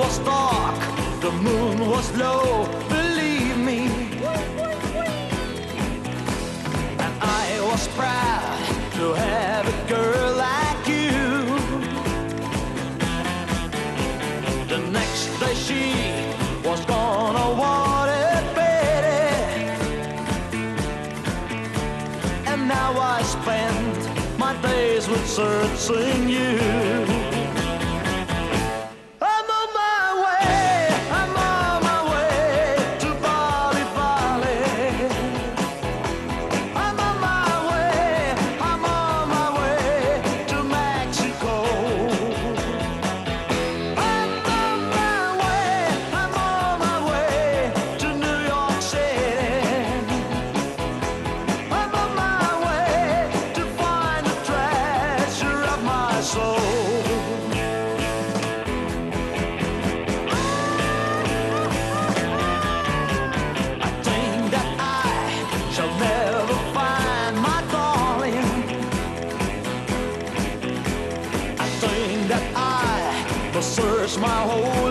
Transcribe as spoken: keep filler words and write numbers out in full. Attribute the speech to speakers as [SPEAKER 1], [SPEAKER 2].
[SPEAKER 1] was dark, the moon was low, believe me. And I was proud to have a girl like you. The next day she was gone, oh what a pity. And now I spend my days with searching you. I'm on my way, I'm on my way to Bali Bali. I'm on my way, I'm on my way to Mexico. I'm on my way, I'm on my way to New York City. I'm on my way to find the treasure of my soul. I think that I shall never find my darling. I think that I must search my whole